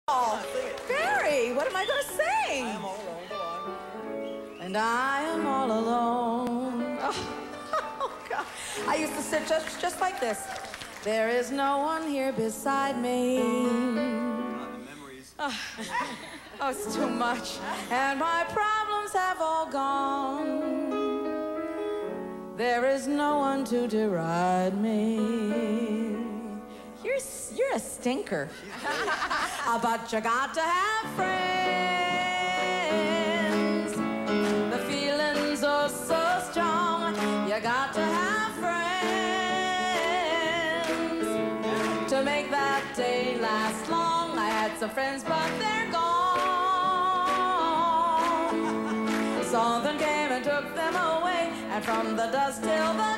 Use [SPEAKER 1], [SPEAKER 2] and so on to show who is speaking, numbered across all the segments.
[SPEAKER 1] Oh, Barry, what am I going to sing?
[SPEAKER 2] I am all alone, go on.
[SPEAKER 1] And I am all alone. Oh, God. I used to sit just like this. There is no one here beside me.
[SPEAKER 2] God, the memories.
[SPEAKER 1] Oh, it's too much. And my problems have all gone. There is no one to deride me. You're a stinker. But you got to have friends. The feelings are so strong. You got to have friends to make that day last long. I had some friends, but they're gone. Something came and took them away, and from the dusk till the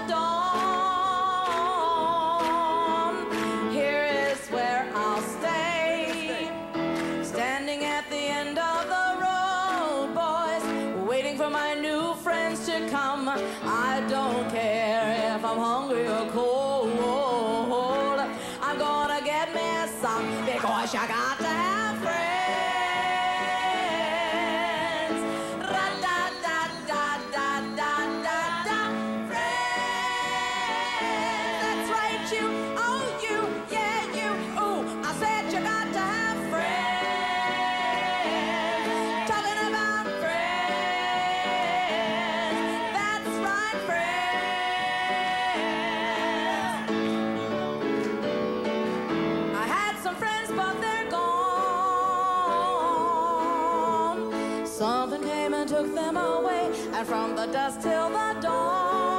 [SPEAKER 1] dawn, here is where I'll stay, standing at the end of the road, boys, waiting for my new friends to come. I don't care if I'm hungry or cold, I'm gonna get me some, because you got to have friends. Something came and took them away, and from the dusk till the dawn.